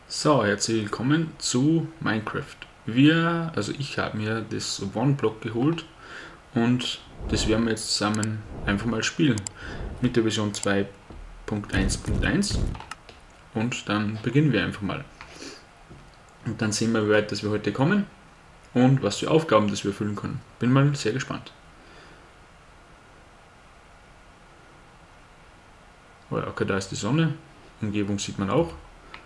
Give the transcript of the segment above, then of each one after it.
So, herzlich willkommen zu Minecraft. Ich habe mir das One-Block geholt und das werden wir jetzt zusammen einfach mal spielen mit der Version 2.1.1 und dann beginnen wir einfach mal. Und dann sehen wir, wie weit dass wir heute kommen und was für Aufgaben das wir erfüllen können. Bin mal sehr gespannt. Oh ja, okay, da ist die Sonne, Umgebung sieht man auch.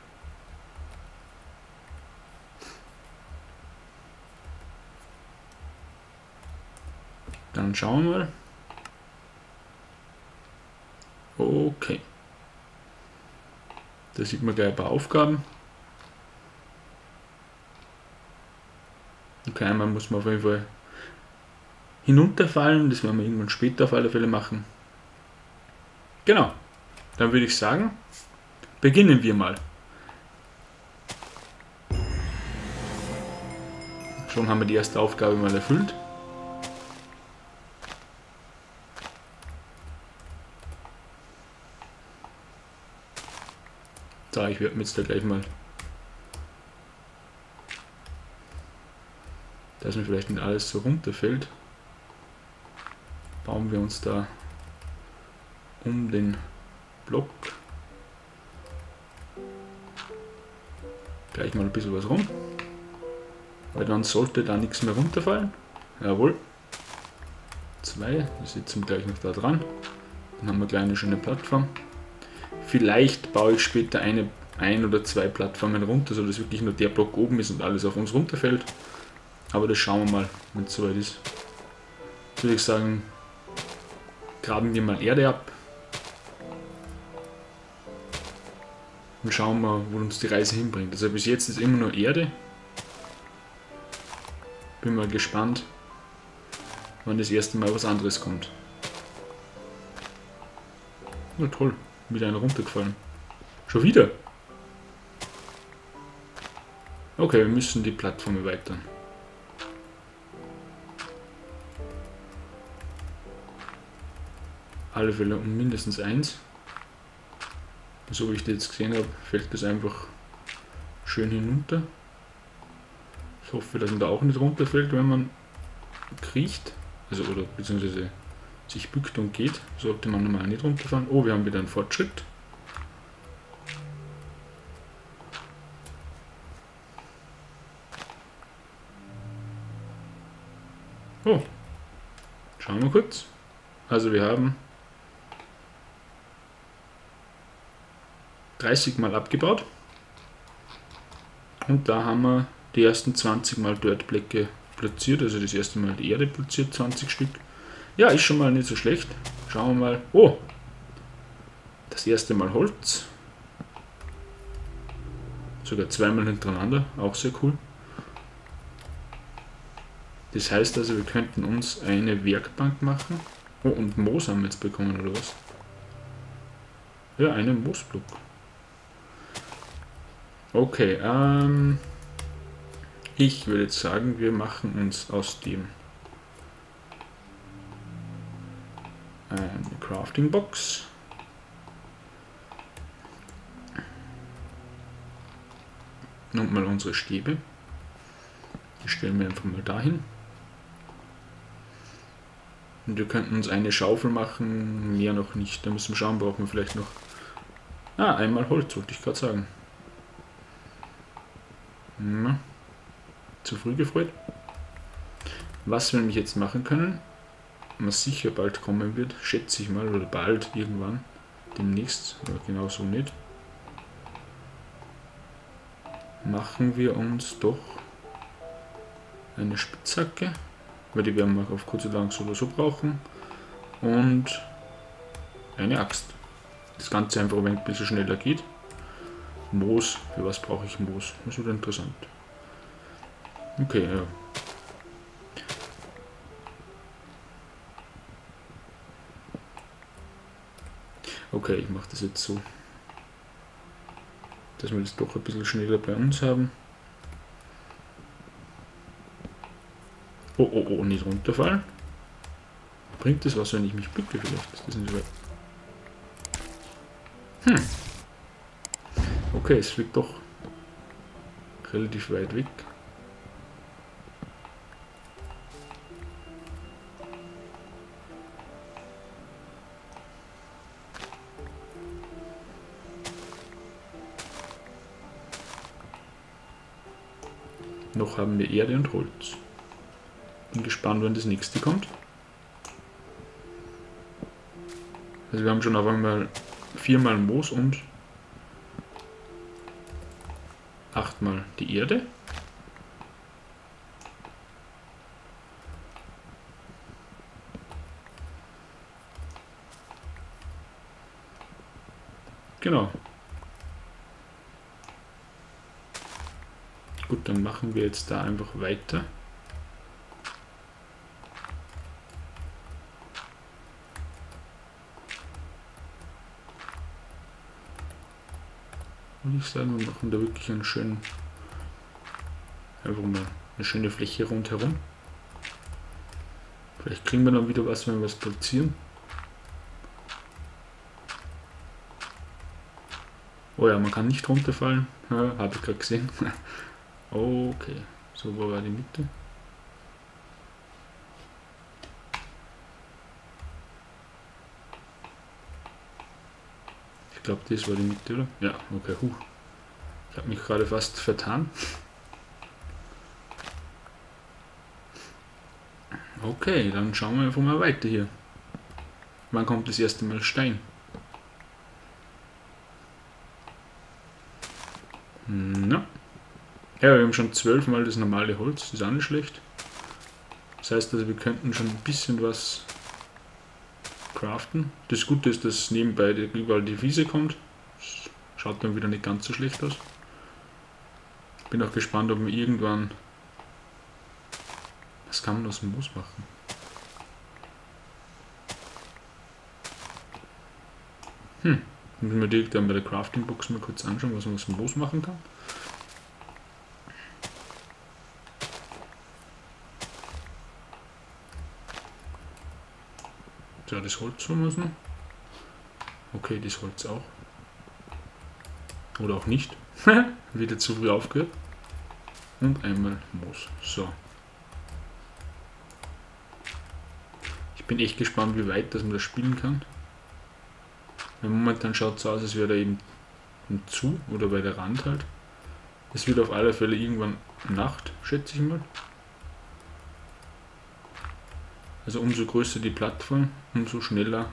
Dann schauen wir mal. Okay. Da sieht man gleich ein paar Aufgaben. Okay, einmal muss man auf jeden Fall hinunterfallen. Das werden wir irgendwann später auf alle Fälle machen. Genau. Dann würde ich sagen, beginnen wir mal. Schon haben wir die erste Aufgabe mal erfüllt. So, ich werde mir jetzt da gleich mal, dass mir vielleicht nicht alles so runterfällt, bauen wir uns da um den Block gleich mal ein bisschen was rum, weil dann sollte da nichts mehr runterfallen. Jawohl. 2, das sitzen wir gleich noch da dran. Dann haben wir gleich eine schöne Plattform. Vielleicht baue ich später ein oder zwei Plattformen runter, sodass wirklich nur der Block oben ist und alles auf uns runterfällt. Aber das schauen wir mal, wenn es soweit ist. Jetzt würde ich sagen, graben wir mal Erde ab. Und schauen wir, wo uns die Reise hinbringt. Also bis jetzt ist immer nur Erde. Bin mal gespannt, wann das erste Mal was anderes kommt. Na toll, wieder einer runtergefallen. Schon wieder? Okay, wir müssen die Plattform erweitern. Alle Fälle um mindestens 1. So wie ich das jetzt gesehen habe, fällt das einfach schön hinunter. Ich hoffe, dass man da auch nicht runterfällt, wenn man kriecht. Also oder beziehungsweise sich bückt und geht. Sollte man normal nicht runterfahren. Oh, wir haben wieder einen Fortschritt. Oh, schauen wir kurz. Also wir haben 30 Mal abgebaut und da haben wir die ersten 20 Mal Dirtblöcke platziert, also das erste Mal die Erde platziert, 20 Stück. Ja, ist schon mal nicht so schlecht. Schauen wir mal. Oh, das erste Mal Holz. Sogar zweimal hintereinander, auch sehr cool. Das heißt also, wir könnten uns eine Werkbank machen. Oh, und Moos haben wir jetzt bekommen, oder was? Ja, einen Moosblock. Okay, ich würde jetzt sagen, wir machen uns aus dem eine Crafting Box. Und mal unsere Stäbe. Die stellen wir einfach mal dahin. Und wir könnten uns eine Schaufel machen, mehr noch nicht. Da müssen wir schauen, brauchen wir vielleicht noch. Ah, einmal Holz, wollte ich gerade sagen. Na, zu früh gefreut. Was wir nämlich jetzt machen können, was sicher bald kommen wird, schätze ich mal, oder bald irgendwann, demnächst, oder genau so nicht, machen wir uns doch eine Spitzhacke, weil die werden wir auf kurz oder lang so oder so brauchen, und eine Axt. Das Ganze einfach ein bisschen schneller geht. Moos, für was brauche ich Moos? Das wird interessant. Okay, ja. Okay, ich mache das jetzt so, dass wir das doch ein bisschen schneller bei uns haben. Oh, oh, oh, nicht runterfallen. Bringt das was, wenn ich mich bücke vielleicht? Ist das nicht so weit? Okay, es fliegt doch relativ weit weg. Noch haben wir Erde und Holz. Bin gespannt, wann das nächste kommt. Also wir haben schon auf einmal 4-mal Moos und 8-mal die Erde. Genau. Gut, dann machen wir jetzt da einfach weiter. Würde ich sagen, wir machen da wirklich einen schönen, einfach mal eine schöne Fläche rundherum. Vielleicht kriegen wir dann wieder was, wenn wir was platzieren. Oh ja, man kann nicht runterfallen. Ja, habe ich gerade gesehen. Okay, so, wo war die Mitte? Ich glaube, das war die Mitte, oder? Ja, okay, Ich habe mich gerade fast vertan. Okay, dann schauen wir einfach mal weiter hier. Wann kommt das erste Mal Stein? Na. Ja, wir haben schon 12 Mal das normale Holz, das ist auch nicht schlecht. Das heißt also, wir könnten schon ein bisschen was craften. Das Gute ist, dass nebenbei überall die Wiese kommt. Das schaut dann wieder nicht ganz so schlecht aus. Bin auch gespannt, ob wir irgendwann... Was kann man aus dem Moos machen? Müssen wir direkt dann bei der Crafting Box mal kurz anschauen, was man aus dem Moos machen kann. So, das Holz haben wir es noch. Okay, das Holz auch. Oder auch nicht. Wieder zu früh aufgehört. Und einmal Moos. So. Ich bin echt gespannt, wie weit dass man das spielen kann. Weil momentan schaut es aus, als wäre da eben zu oder bei der Rand halt. Es wird auf alle Fälle irgendwann Nacht, schätze ich mal. Also umso größer die Plattform, umso schneller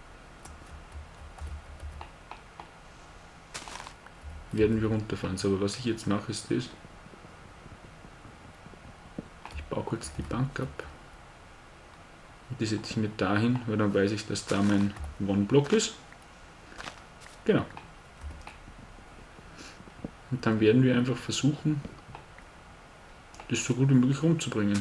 werden wir runterfahren. So, aber was ich jetzt mache, ist das. Ich baue kurz die Bank ab. Und die setze ich mir dahin, weil dann weiß ich, dass da mein One-Block ist. Genau. Und dann werden wir einfach versuchen, das so gut wie möglich rumzubringen.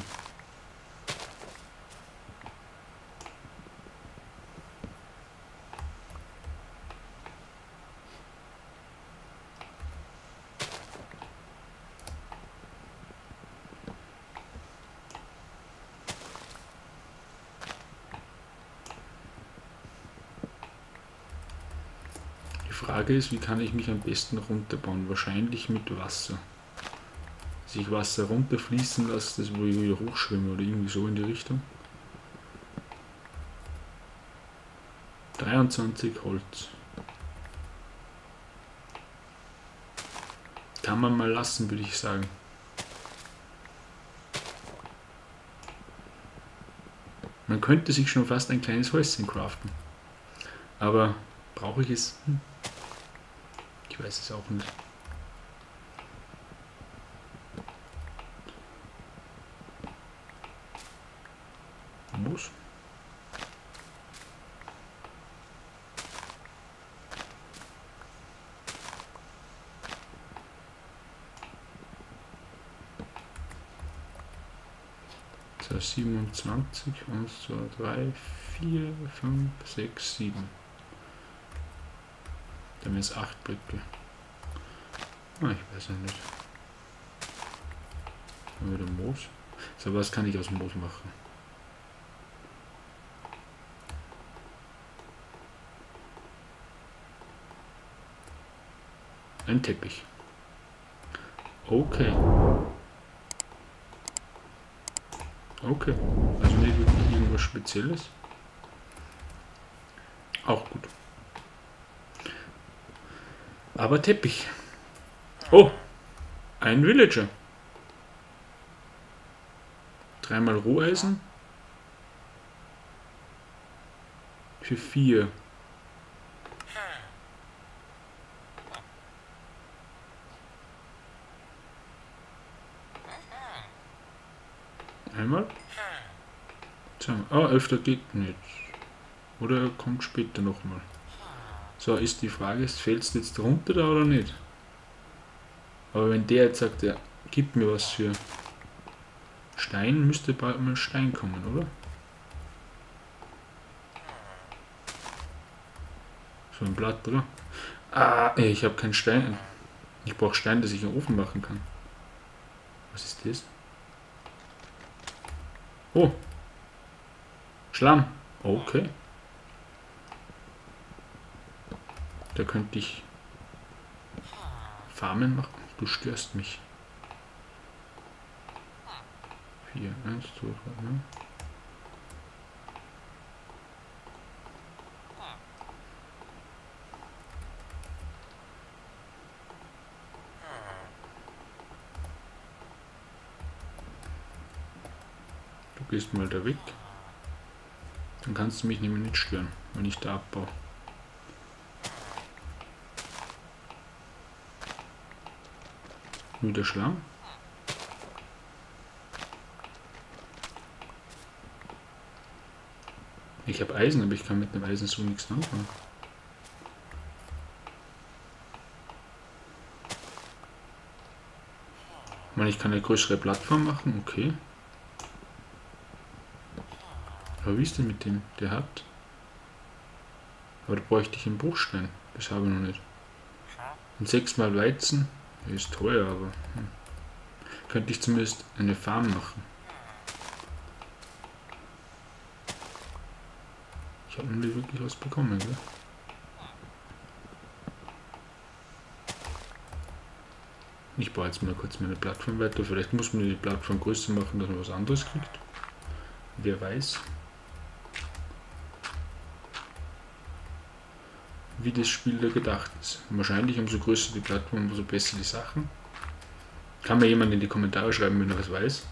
Die Frage ist, wie kann ich mich am besten runterbauen? Wahrscheinlich mit Wasser. Dass ich Wasser runterfließen lasse, das wo ich wieder hochschwimme oder irgendwie so in die Richtung. 23 Holz. Kann man mal lassen, würde ich sagen. Man könnte sich schon fast ein kleines Häuschen craften. Aber brauche ich es? Ich weiß es auch nicht. Muss. So, 27, 1, 2, 3, 4, 5, 6, 7. Dann ist 8 Blöcke. Ah, ich weiß ja nicht. Dann wieder Moos. So, was kann ich aus Moos machen? Ein Teppich. Okay. Okay. Also nicht wirklich irgendwas Spezielles. Auch gut. Aber Teppich. Oh! Ein Villager. 3 Roheisen. Für 4. Einmal. Ah, öfter geht nicht. Oder er kommt später nochmal. So, ist die Frage, fällst du jetzt runter da oder nicht? Aber wenn der jetzt sagt, er gibt mir was für Stein, müsste bald mal Stein kommen, oder? So ein Blatt, oder? Ah, ich habe keinen Stein. Ich brauche Stein, dass ich einen Ofen machen kann. Was ist das? Oh. Schlamm. Okay. Da könnte ich Farmen machen. Du störst mich. 4, 1, 2, 3, ne? Du gehst mal da weg. Dann kannst du mich nämlich nicht stören, wenn ich da abbaue. Nur der Schlamm. Ich habe Eisen, aber ich kann mit dem Eisen so nichts anfangen. Ich meine, ich kann eine größere Plattform machen, okay. Aber wie ist denn mit dem? Der hat. Aber da bräuchte ich einen Bruchstein. Das habe ich noch nicht. Und 6 mal Weizen. Der ist teuer, aber. Könnte ich zumindest eine Farm machen. Ich habe noch nicht wirklich was bekommen, gell? Ich baue jetzt mal kurz meine Plattform weiter. Vielleicht muss man die Plattform größer machen, dass man was anderes kriegt. Wer weiß. Wie das Spiel da gedacht ist. Wahrscheinlich umso größer die Plattform, umso besser die Sachen. Kann mir jemand in die Kommentare schreiben, wenn er was weiß.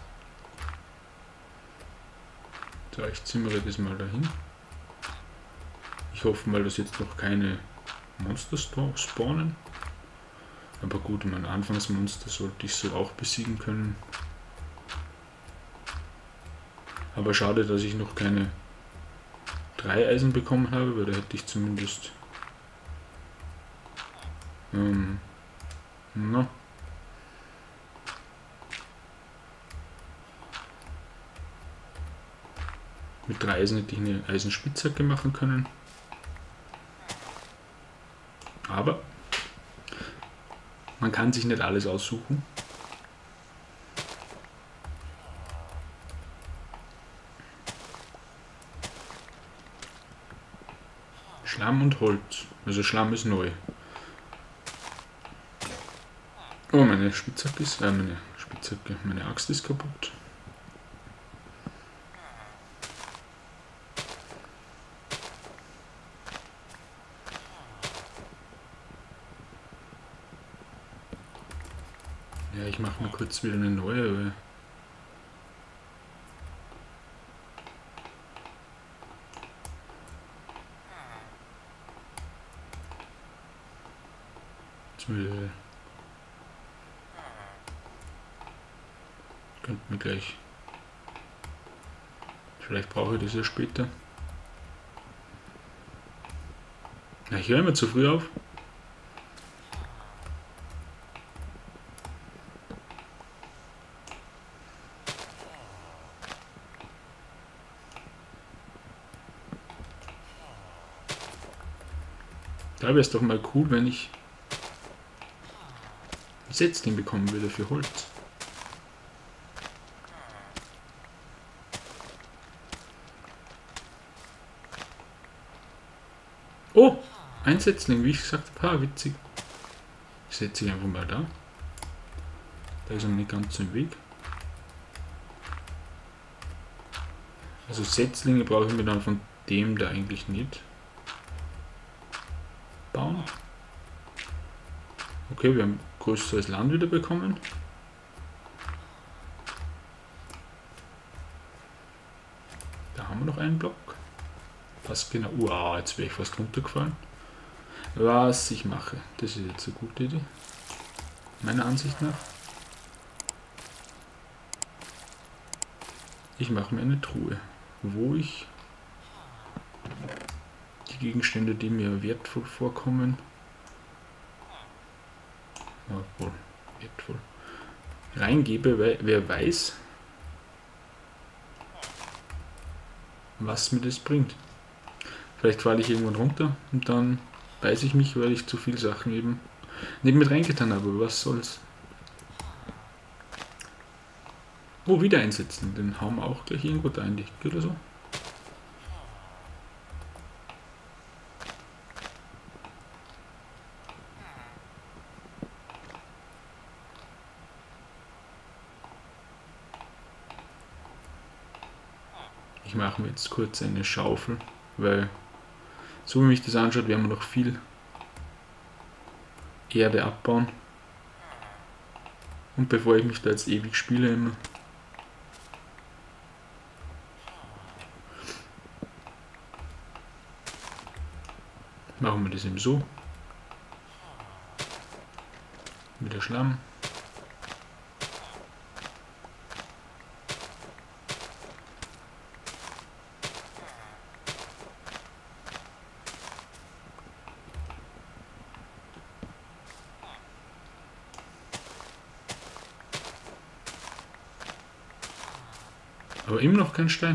So, ich zimmere das mal dahin. Ich hoffe mal, dass jetzt noch keine Monster spawnen. Aber gut, mein Anfangsmonster sollte ich so auch besiegen können. Aber schade, dass ich noch keine 3 Eisen bekommen habe, weil da hätte ich zumindest na. Mit 3 Eisen hätte ich eine Eisenspitzhacke machen können. Aber man kann sich nicht alles aussuchen. Schlamm und Holz. Also Schlamm ist neu. Oh, meine Spitzhacke ist, meine Axt ist kaputt. Ja, ich mache mir kurz wieder eine neue, weil könnten wir gleich. Vielleicht brauche ich das ja später. Na, ich höre immer zu früh auf. Da wäre es doch mal cool, wenn ich ein Setzling bekommen würde für Holz. Oh, ein Setzling, wie ich gesagt habe, witzig. Ich setze ihn einfach mal da. Da ist er nicht ganz im Weg. Also Setzlinge brauche ich mir dann von dem da eigentlich nicht bauen. Okay, wir haben größeres Land wieder bekommen. Da haben wir noch einen Block. Was genau? Wow, jetzt wäre ich fast runtergefallen. Was ich mache, das ist jetzt eine gute Idee. Meiner Ansicht nach. Ich mache mir eine Truhe, wo ich die Gegenstände, die mir wertvoll vorkommen, obwohl wertvoll, reingebe, weil wer weiß, was mir das bringt. Vielleicht falle ich irgendwann runter und dann weiß ich mich, weil ich zu viel Sachen eben nicht mit reingetan habe. Was soll's? Oh, wieder einsetzen. Den hauen wir auch gleich irgendwo da in die Ecke oder so. Ich mache mir jetzt kurz eine Schaufel, weil so wie mich das anschaut, werden wir noch viel Erde abbauen. Und bevor ich mich da jetzt ewig spiele immer, machen wir das eben so. Wieder Schlamm. Aber immer noch kein Stein.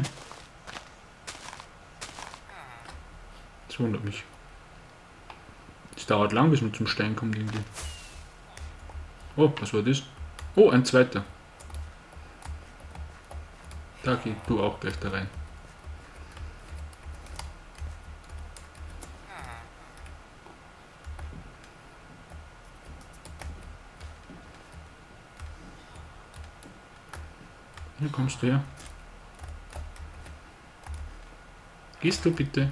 Das wundert mich. Es dauert lang, bis man zum Stein kommt irgendwie. Oh, was war das? Oh, ein zweiter. Da geh du auch gleich da rein. Hier kommst du her. Gehst du bitte?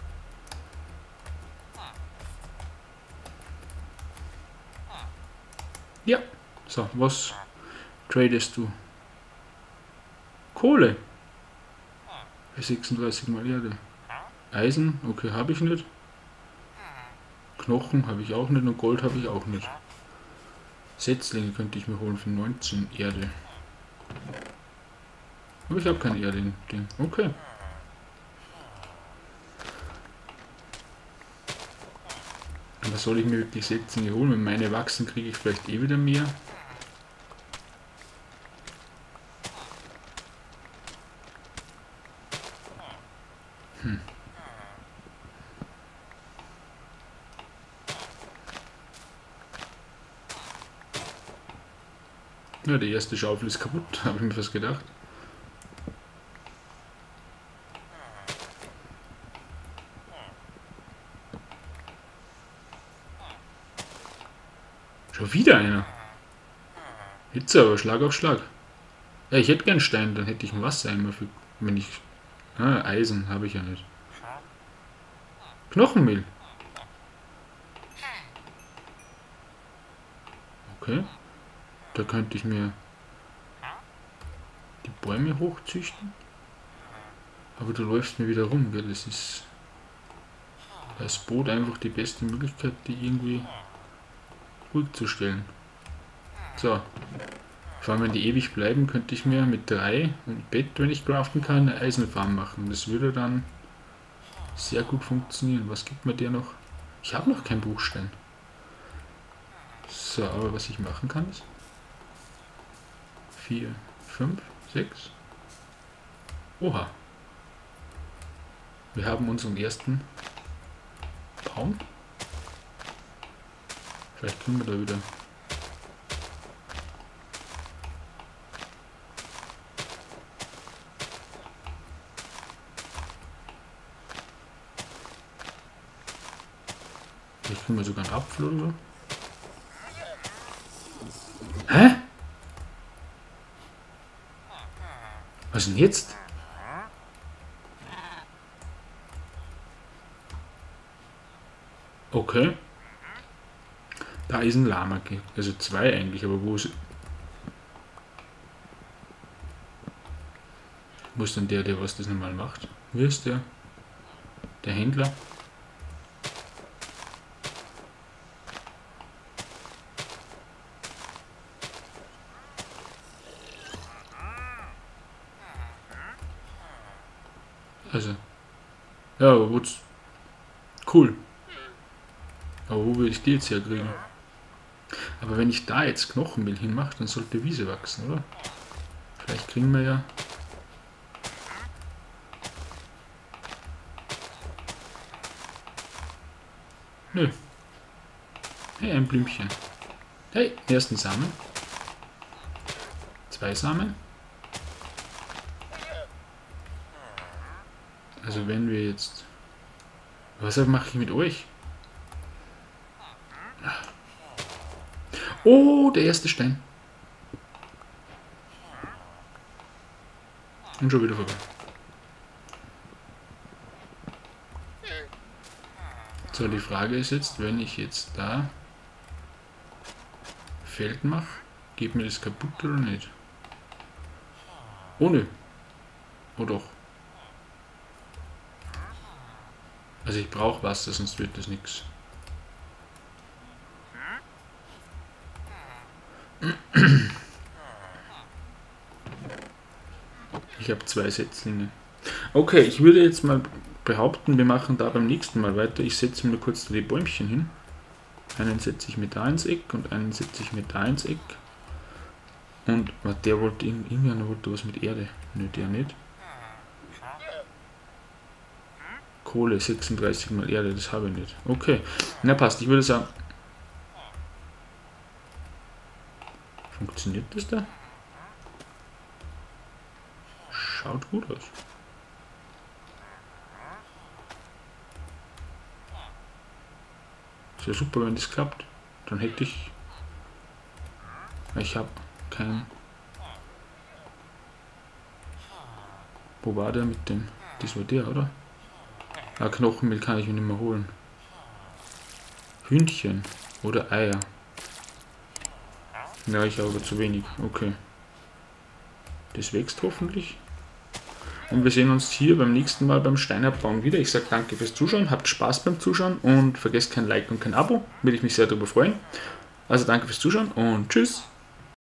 Ja. So, was tradest du? Kohle. Für 36 mal Erde. Eisen, okay, habe ich nicht. Knochen habe ich auch nicht und Gold habe ich auch nicht. Setzlinge könnte ich mir holen für 19 Erde. Aber ich habe keine Erde im Ding. Okay. Aber soll ich mir wirklich Setzlinge holen? Wenn meine wachsen, kriege ich vielleicht eh wieder mehr. Ja, die erste Schaufel ist kaputt, habe ich mir fast gedacht. Schon wieder einer. Jetzt aber Schlag auf Schlag. Ja, ich hätte gern Stein, dann hätte ich ein Wassereimer für, wenn ich... Ah, Eisen habe ich ja nicht. Knochenmehl. Okay. Da könnte ich mir die Bäume hochzüchten. Aber du läufst mir wieder rum, gell? Das ist als Boot einfach die beste Möglichkeit, die irgendwie ruhig zu stellen. So. Vor allem wenn die ewig bleiben, könnte ich mir mit 3 und Bett, wenn ich craften kann, eine Eisenfarm machen. Das würde dann sehr gut funktionieren. Was gibt mir der noch? Ich habe noch keinen Bruchstein. So, aber was ich machen kann ist 4, 5, 6. Oha. Wir haben unseren ersten Baum. Vielleicht können wir da wieder... Vielleicht können wir sogar einen Apfel oder so. Hä? Was denn jetzt? Okay. Da ist ein Lama. Also 2 eigentlich, aber wo ist denn der was das normal macht? Wie ist der? Der Händler? Also. Ja, aber wo's? Cool. Aber wo will ich die jetzt herkriegen? Aber wenn ich da jetzt Knochenmehl hinmache, dann sollte Wiese wachsen, oder? Vielleicht kriegen wir ja... Nö. Hey, ein Blümchen. Hey, ersten Samen. 2 Samen. Also wenn wir jetzt... Was mache ich mit euch? Oh, der erste Stein. Und schon wieder vorbei. So, die Frage ist jetzt, wenn ich jetzt da Feld mache, geht mir das kaputt oder nicht? Oh nö. Oh doch. Also ich brauche Wasser, sonst wird das nichts. Ich habe 2 Setzlinge. Okay, ich würde jetzt mal behaupten, wir machen da beim nächsten Mal weiter. Ich setze mir kurz die Bäumchen hin. Einen setze ich mir da ins Eck und einen setze ich mir da ins Eck. Und der wollte irgendjemand wollte was mit Erde. Nö, der nicht. Kohle, 36 mal Erde, das habe ich nicht. Okay, na passt, ich würde sagen... Funktioniert das da? Schaut gut aus. Ist ja super, wenn das klappt. Dann hätte ich... Ich habe kein... Wo war der mit dem? Das war der, oder? Ah, Knochenmehl kann ich mir nicht mehr holen. Hühnchen oder Eier. Ja, ich habe aber zu wenig. Okay. Das wächst hoffentlich. Und wir sehen uns hier beim nächsten Mal beim Steinabbauen wieder. Ich sage danke fürs Zuschauen, habt Spaß beim Zuschauen und vergesst kein Like und kein Abo. Würde ich mich sehr darüber freuen. Also danke fürs Zuschauen und tschüss.